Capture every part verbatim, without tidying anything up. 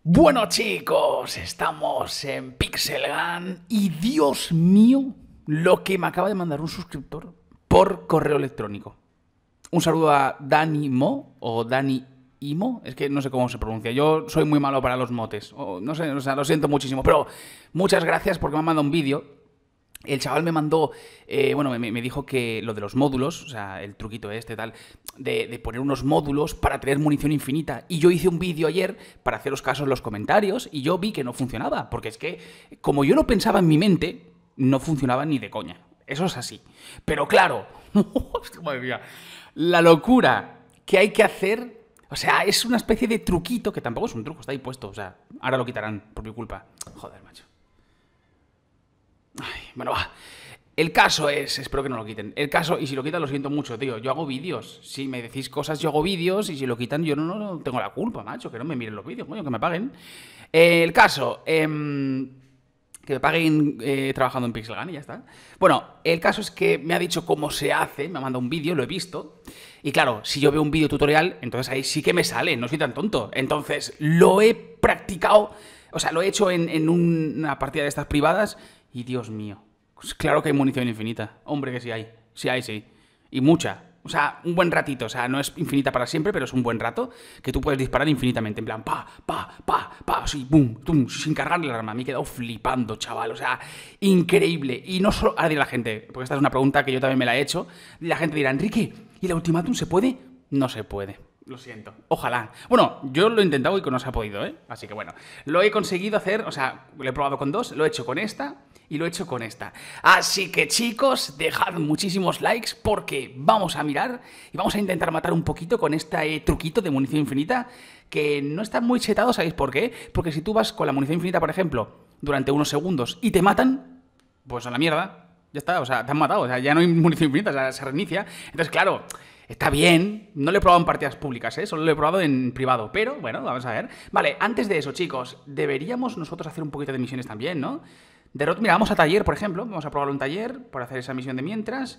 Bueno chicos, estamos en Pixel Gun y Dios mío, lo que me acaba de mandar un suscriptor por correo electrónico. Un saludo a Dani Mo o Dani Imo, es que no sé cómo se pronuncia, yo soy muy malo para los motes, o no sé, o sea, lo siento muchísimo, pero muchas gracias porque me ha mandado un vídeo. El chaval me mandó, eh, bueno, me, me dijo que lo de los módulos, o sea, el truquito este tal, de, de poner unos módulos para tener munición infinita. Y yo hice un vídeo ayer para haceros caso en los comentarios y yo vi que no funcionaba. Porque es que, como yo lo pensaba en mi mente, no funcionaba ni de coña. Eso es así. Pero claro, madre mía, la locura que hay que hacer, o sea, es una especie de truquito, que tampoco es un truco, está ahí puesto, o sea, ahora lo quitarán por mi culpa. Joder, macho. Ay, bueno, va. El caso es, espero que no lo quiten. El caso, y si lo quitan, lo siento mucho, tío. Yo hago vídeos. Si me decís cosas, yo hago vídeos. Y si lo quitan, yo no, no, no tengo la culpa, macho. Que no me miren los vídeos, coño, que me paguen. Eh, el caso, eh, que me paguen eh, trabajando en Pixel Gun y ya está. Bueno, el caso es que me ha dicho cómo se hace. Me ha mandado un vídeo, lo he visto. Y claro, si yo veo un vídeo tutorial, entonces ahí sí que me sale. No soy tan tonto. Entonces, lo he practicado. O sea, lo he hecho en, en una partida de estas privadas. Y Dios mío. Pues claro que hay munición infinita. Hombre, que sí hay. Sí hay, sí. Y mucha. O sea, un buen ratito. O sea, no es infinita para siempre, pero es un buen rato que tú puedes disparar infinitamente. En plan, pa, pa, pa, pa, así, boom, tum, sin cargarle el arma. Me he quedado flipando, chaval. O sea, increíble. Y no solo... Ahora dirá la gente, porque esta es una pregunta que yo también me la he hecho. Y la gente dirá, Enrique, ¿y el ultimátum se puede? No se puede. Lo siento. Ojalá. Bueno, yo lo he intentado y no se ha podido, ¿eh? Así que bueno, lo he conseguido hacer, o sea, lo he probado con dos, lo he hecho con esta y lo he hecho con esta. Así que chicos, dejad muchísimos likes porque vamos a mirar y vamos a intentar matar un poquito con este truquito de munición infinita que no está muy chetado, ¿sabéis por qué? Porque si tú vas con la munición infinita, por ejemplo, durante unos segundos y te matan, pues a la mierda. Ya está, o sea, te han matado, o sea, ya no hay munición infinita, o sea, se reinicia. Entonces, claro, está bien, no lo he probado en partidas públicas, ¿eh? Solo lo he probado en privado, pero bueno, vamos a ver. Vale, antes de eso, chicos, deberíamos nosotros hacer un poquito de misiones también, ¿no? Derrot, mira, vamos a taller, por ejemplo, vamos a probarlo en taller para hacer esa misión de mientras.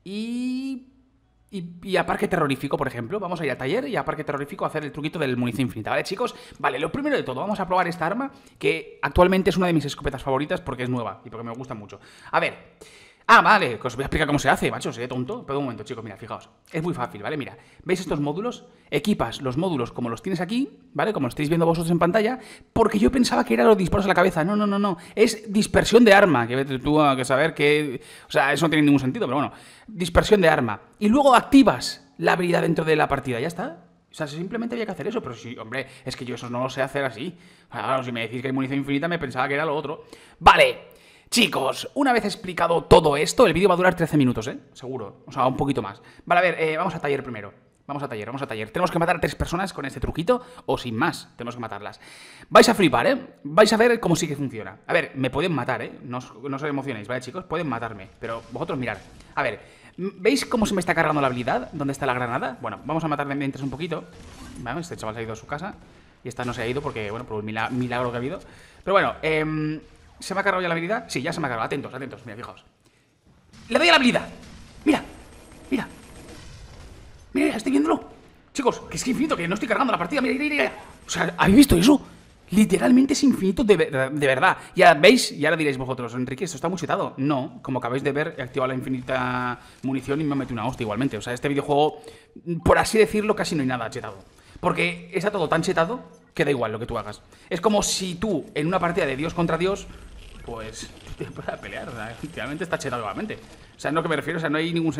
Y... Y, y a parque terrorífico, por ejemplo, vamos a ir a taller y a parque terrorífico a hacer el truquito del munición infinita, ¿vale, chicos? Vale, lo primero de todo, vamos a probar esta arma, que actualmente es una de mis escopetas favoritas porque es nueva y porque me gusta mucho. A ver... Ah, vale, que os voy a explicar cómo se hace, macho, seré tonto. Pero un momento, chicos, mira, fijaos. Es muy fácil, ¿vale? Mira, ¿veis estos módulos? Equipas los módulos como los tienes aquí, ¿vale? Como lo estáis viendo vosotros en pantalla, porque yo pensaba que era los disparos a la cabeza. No, no, no, no. Es dispersión de arma, que vete tú a que saber que... O sea, eso no tiene ningún sentido, pero bueno. Dispersión de arma. Y luego activas la habilidad dentro de la partida, ya está. O sea, simplemente había que hacer eso, pero sí, hombre, es que yo eso no lo sé hacer así. Claro, si me decís que hay munición infinita, me pensaba que era lo otro. Vale. Chicos, una vez explicado todo esto, el vídeo va a durar trece minutos, ¿eh? Seguro, o sea, un poquito más. Vale, a ver, eh, vamos a taller primero. Vamos a taller, vamos a taller. Tenemos que matar a tres personas con este truquito, o sin más, tenemos que matarlas. Vais a flipar, ¿eh? Vais a ver cómo sí que funciona. A ver, me pueden matar, ¿eh? No os, no os emocionéis, ¿vale, chicos? Pueden matarme, pero vosotros mirad. A ver, ¿veis cómo se me está cargando la habilidad? ¿Dónde está la granada? Bueno, vamos a matarle mientras un poquito. Vale, este chaval se ha ido a su casa. Y esta no se ha ido porque, bueno, por un milagro que ha habido. Pero bueno, eh... ¿se me ha cargado ya la habilidad? Sí, ya se me ha cargado. Atentos, atentos. Mira, fijaos. ¡Le doy a la habilidad! ¡Mira! ¡Mira! ¡Mira! ¡Estoy viéndolo! Chicos, que es infinito, que no estoy cargando la partida. ¡Mira, mira, mira! O sea, ¿habéis visto eso? Literalmente es infinito de, de, de verdad. Ya veis, y ahora diréis vosotros, Enrique, esto está muy chetado. No, como acabáis de ver, he activado la infinita munición y me metido una hostia igualmente. O sea, este videojuego, por así decirlo, casi no hay nada chetado. Porque está todo tan chetado que da igual lo que tú hagas. Es como si tú, en una partida de Dios contra Dios, pues te puedas pelear. O sea, efectivamente está chetado igualmente. O sea, no que me refiero, o sea, no hay ningún...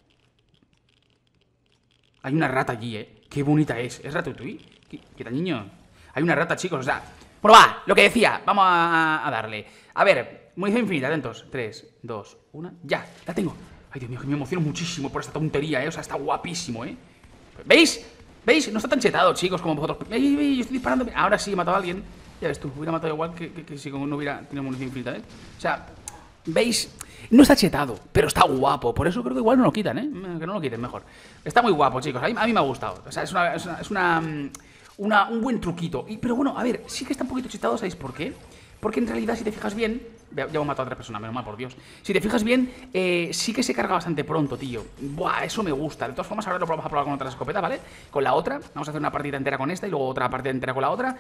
Hay una rata allí, ¿eh? Qué bonita es. ¿Es Ratatouille? ¿Qué, qué tal, niño? Hay una rata, chicos, o sea... Bueno, va, lo que decía, vamos a, a darle. A ver, munición infinita, atentos. tres, dos, uno, ya, la tengo. Ay, Dios mío, que me emociono muchísimo por esta tontería, ¿eh? O sea, está guapísimo, ¿eh? ¿Veis? ¿Veis? No está tan chetado, chicos, como vosotros. ¡Ey, ey, yo estoy disparando! Ahora sí he matado a alguien. Ya ves tú, hubiera matado igual que, que, que si no hubiera tenido munición infinita, ¿eh? O sea, ¿veis? No está chetado, pero está guapo. Por eso creo que igual no lo quitan, ¿eh? Que no lo quiten, mejor. Está muy guapo, chicos. A mí, a mí me ha gustado. O sea, es una... Es una, es una, una un buen truquito. Y, pero bueno, a ver, sí que está un poquito chetado, ¿sabéis por qué? Porque en realidad, si te fijas bien... Ya hemos matado a otra persona, menos mal, por Dios. Si te fijas bien, eh, sí que se carga bastante pronto, tío. Buah, eso me gusta. De todas formas, ahora lo vamos a probar con otra escopeta, ¿vale? Con la otra. Vamos a hacer una partida entera con esta y luego otra partida entera con la otra.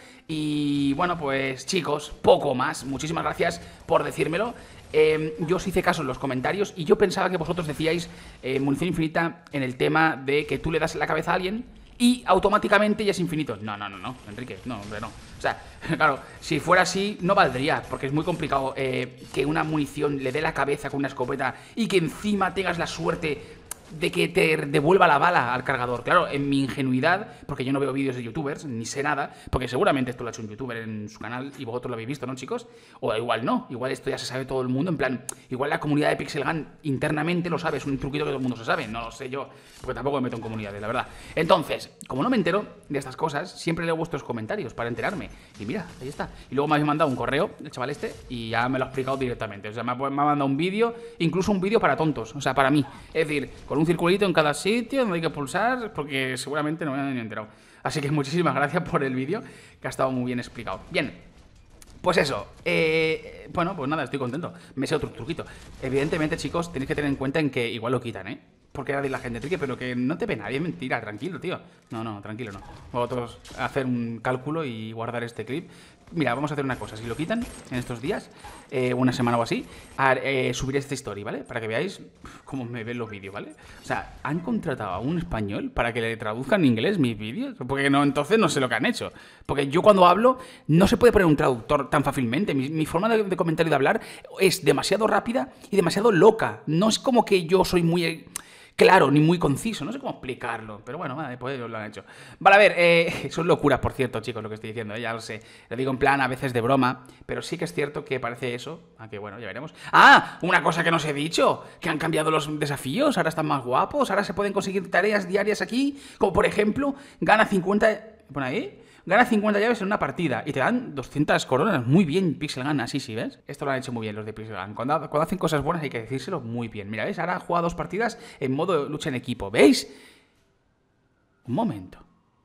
Y bueno, pues chicos, poco más. Muchísimas gracias por decírmelo. Eh, yo os hice caso en los comentarios y yo pensaba que vosotros decíais eh, munición infinita en el tema de que tú le das la cabeza a alguien y automáticamente ya es infinito. No, no, no, no, Enrique, no, hombre, no. O sea, claro, si fuera así no valdría, porque es muy complicado eh, que una munición le dé la cabeza con una escopeta y que encima tengas la suerte de que te devuelva la bala al cargador. Claro, en mi ingenuidad, porque yo no veo vídeos de youtubers, ni sé nada, porque seguramente esto lo ha hecho un youtuber en su canal y vosotros lo habéis visto, ¿no, chicos? O igual no, igual esto ya se sabe todo el mundo, en plan, igual la comunidad de Pixel Gun internamente lo sabe, es un truquito que todo el mundo se sabe, no lo sé yo, porque tampoco me meto en comunidades, la verdad. Entonces, como no me entero de estas cosas, siempre leo vuestros comentarios para enterarme. Y mira, ahí está. Y luego me habéis mandado un correo, el chaval este, y ya me lo ha explicado directamente. O sea, me ha, me ha mandado un vídeo, incluso un vídeo para tontos, o sea, para mí. Es decir, con un circulito en cada sitio donde hay que pulsar, porque seguramente no me han ni enterado. Así que muchísimas gracias por el vídeo, que ha estado muy bien explicado. Bien, pues eso, eh, bueno, pues nada, estoy contento. Me sé otro truquito. Evidentemente, chicos, tenéis que tener en cuenta en que igual lo quitan, ¿eh? Porque ahora dice la gente, Trique, pero que no te ve nadie, es mentira, tranquilo, tío. No, no, tranquilo, no. Vosotros hacer un cálculo y guardar este clip. Mira, vamos a hacer una cosa, si lo quitan en estos días, eh, una semana o así, a, eh, subiré esta story, ¿vale? Para que veáis cómo me ven los vídeos, ¿vale? O sea, han contratado a un español para que le traduzcan en inglés mis vídeos, porque no, entonces no sé lo que han hecho. Porque yo cuando hablo no se puede poner un traductor tan fácilmente. Mi, mi forma de, de comentario y de hablar es demasiado rápida y demasiado loca. No es como que yo soy muy... claro, ni muy conciso, no sé cómo explicarlo, pero bueno, vale, pues lo han hecho. Vale, a ver, eh, son locuras, por cierto, chicos, lo que estoy diciendo, eh, ya lo sé. Lo digo en plan a veces de broma, pero sí que es cierto que parece eso, aunque bueno, ya veremos. ¡Ah! Una cosa que no os he dicho, que han cambiado los desafíos, ahora están más guapos, ahora se pueden conseguir tareas diarias aquí, como por ejemplo, gana cincuenta... ¿Pon ahí? Gana cincuenta llaves en una partida y te dan doscientas coronas. Muy bien, Pixel Gun, así sí, ¿ves? Esto lo han hecho muy bien los de Pixel Gun. Cuando, cuando hacen cosas buenas hay que decírselo muy bien. Mira, ¿ves? Ahora ha jugado dos partidas en modo lucha en equipo. ¿Veis? Un momento.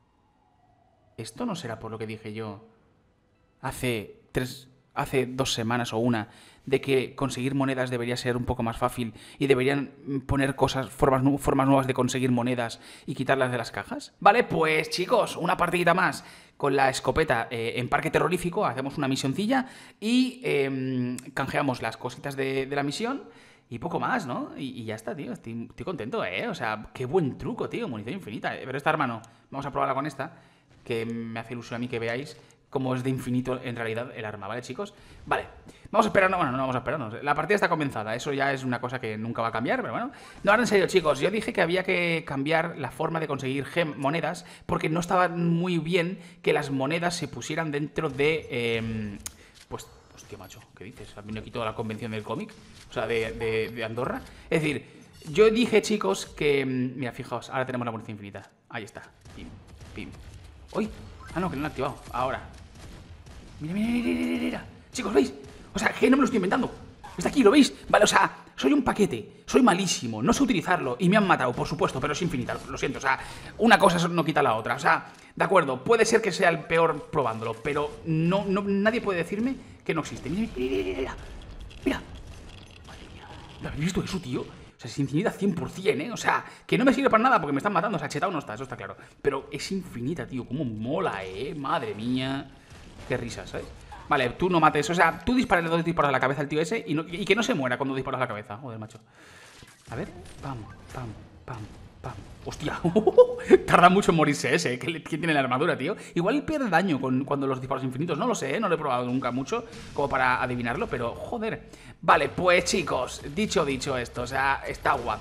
¿Esto no será por lo que dije yo hace tres... hace dos semanas o una, de que conseguir monedas debería ser un poco más fácil y deberían poner cosas, formas, formas nuevas de conseguir monedas y quitarlas de las cajas? Vale, pues chicos, una partidita más con la escopeta eh, en parque terrorífico, hacemos una misioncilla y eh, canjeamos las cositas de, de la misión y poco más, ¿no? Y, y ya está, tío, estoy, estoy contento, ¿eh? O sea, qué buen truco, tío, munición infinita. Pero esta, hermano, vamos a probarla con esta, que me hace ilusión a mí que veáis como es de infinito en realidad el arma, ¿vale, chicos? Vale, vamos a esperar, no, bueno, no vamos a esperarnos. La partida está comenzada, eso ya es una cosa que nunca va a cambiar, pero bueno. No, ahora en serio, chicos, yo dije que había que cambiar la forma de conseguir gem monedas porque no estaba muy bien que las monedas se pusieran dentro de... Eh, pues, hostia, macho, ¿qué dices? ¿Has venido aquí toda la convención del cómic? O sea, de, de, de Andorra. Es decir, yo dije, chicos, que... Mira, fijaos, ahora tenemos la munición infinita. Ahí está. Pim, pim. ¡Uy! Ah, no, que no lo he activado. Ahora. Mira, mira, mira, mira, mira. Chicos, ¿veis? O sea, que no me lo estoy inventando. Está aquí, ¿lo veis? Vale, o sea, soy un paquete. Soy malísimo. No sé utilizarlo. Y me han matado, por supuesto, pero es infinita. Lo siento, o sea, una cosa no quita la otra. O sea, de acuerdo, puede ser que sea el peor probándolo, pero no, no nadie puede decirme que no existe. Mira, mira, mira, mira. Mira. Madre mía. ¿Lo habéis visto eso, tío? O sea, es infinita cien por cien, ¿eh? O sea, que no me sirve para nada porque me están matando. O sea, chetado no está, eso está claro. Pero es infinita, tío. Cómo mola, ¿eh? Madre mía. Qué risas, ¿sabes? Vale, tú no mates. O sea, tú disparale dos disparos a la cabeza al tío ese y, no, y que no se muera cuando disparas a la cabeza. Joder, macho. A ver. Pam, pam, pam, pam. Hostia. Tarda mucho en morirse ese, ¿eh? ¿Quién tiene la armadura, tío? Igual pierde daño con, cuando los disparos infinitos. No lo sé, ¿eh? No lo he probado nunca mucho como para adivinarlo, pero joder. Vale, pues chicos, dicho dicho esto, o sea, está guapo.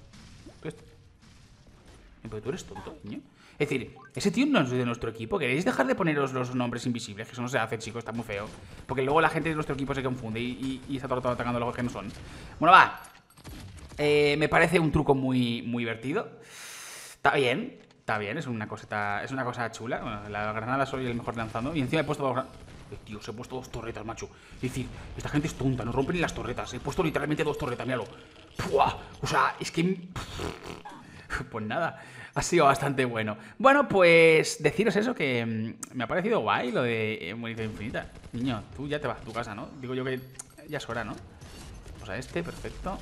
¿Pero tú eres tonto, niño? Es decir, ese tío no es de nuestro equipo. ¿Queréis dejar de poneros los nombres invisibles? Que eso no se hace, chicos, está muy feo. Porque luego la gente de nuestro equipo se confunde y, y, y está todo, todo atacando a los que no son. Bueno, va. Eh, me parece un truco muy, muy divertido. Está bien, está bien, es una coseta, es una cosa chula. Bueno, la granada soy el mejor lanzando. Y encima he puesto dos... Eh, tío, se he puesto dos torretas, macho. Es decir, esta gente es tonta, no rompen ni las torretas. He puesto literalmente dos torretas, míralo. ¡Puah! O sea, es que... Pues nada. Ha sido bastante bueno. Bueno, pues deciros eso, que mm, me ha parecido guay lo de eh, munición infinita. Niño, tú ya te vas a tu casa, ¿no? Digo yo que ya es hora, ¿no? Vamos a este, perfecto.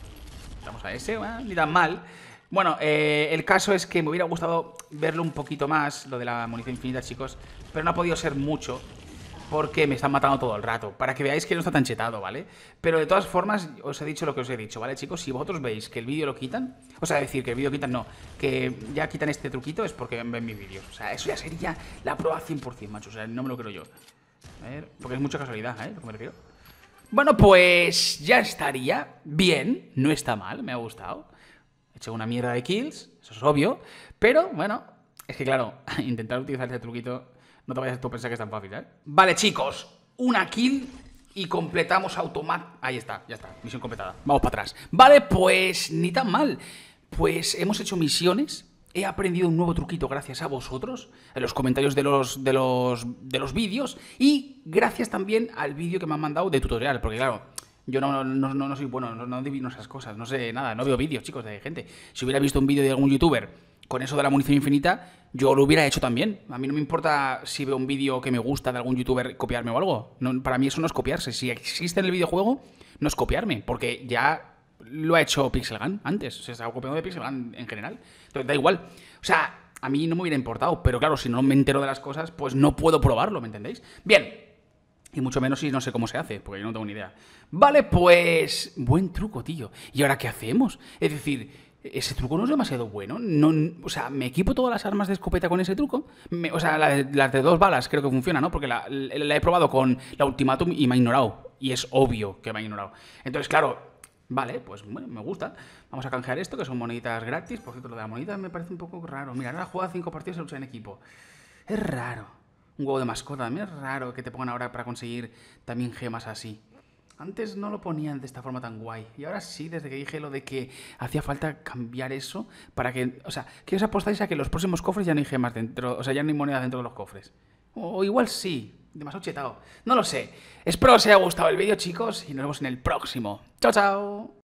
Vamos a ese, bueno, ni tan mal. Bueno, eh, el caso es que me hubiera gustado verlo un poquito más, lo de la munición infinita, chicos. Pero no ha podido ser mucho, porque me están matando todo el rato. Para que veáis que no está tan chetado, ¿vale? Pero de todas formas, os he dicho lo que os he dicho, ¿vale, chicos? Si vosotros veis que el vídeo lo quitan, o sea, decir que el vídeo quitan, no, que ya quitan este truquito, es porque ven mis vídeos. O sea, eso ya sería la prueba cien por cien, macho. O sea, no me lo creo yo. A ver, porque es mucha casualidad, ¿eh? Lo que me refiero. Bueno, pues ya estaría bien, no está mal, me ha gustado. He hecho una mierda de kills, eso es obvio, pero bueno, es que claro, intentar utilizar este truquito, no te vayas a tú pensar que es tan fácil, ¿eh? Vale, chicos, una kill y completamos automat... Ahí está, ya está, misión completada. Vamos para atrás. Vale, pues ni tan mal. Pues hemos hecho misiones. He aprendido un nuevo truquito gracias a vosotros, en los comentarios de los, de los, de los vídeos, y gracias también al vídeo que me han mandado de tutorial, porque claro, yo no, no, no, no soy bueno, no, no adivino esas cosas, no sé nada, no veo vídeos, chicos, de gente. Si hubiera visto un vídeo de algún youtuber con eso de la munición infinita, yo lo hubiera hecho también. A mí no me importa si veo un vídeo que me gusta de algún youtuber copiarme o algo. No, para mí eso no es copiarse. Si existe en el videojuego, no es copiarme, porque ya lo ha hecho Pixelgun antes. Se estaba copiando de Pixelgun en general. Entonces da igual. O sea, a mí no me hubiera importado, pero claro, si no me entero de las cosas, pues no puedo probarlo, ¿me entendéis? Bien. Y mucho menos si no sé cómo se hace, porque yo no tengo ni idea. Vale, pues... Buen truco, tío. ¿Y ahora qué hacemos? Es decir, ese truco no es demasiado bueno. No, o sea, ¿me equipo todas las armas de escopeta con ese truco? Me, o sea, las de, la de dos balas creo que funciona, ¿no? Porque la, la, la he probado con la Ultimatum y me ha ignorado. Y es obvio que me ha ignorado. Entonces, claro... Vale, pues bueno, me gusta. Vamos a canjear esto, que son moneditas gratis. Por cierto, lo de la moneda me parece un poco raro. Mira, ahora juega cinco partidos y lucha en equipo. Es raro. Un huevo de mascota. También es raro que te pongan ahora para conseguir también gemas así. Antes no lo ponían de esta forma tan guay. Y ahora sí, desde que dije lo de que hacía falta cambiar eso para que... O sea, que os apostáis a que los próximos cofres ya no hay gemas dentro... O sea, ya no hay monedas dentro de los cofres. O igual sí. Demasiado chetado. No lo sé. Espero que os haya gustado el vídeo, chicos, y nos vemos en el próximo. ¡Chao, chao!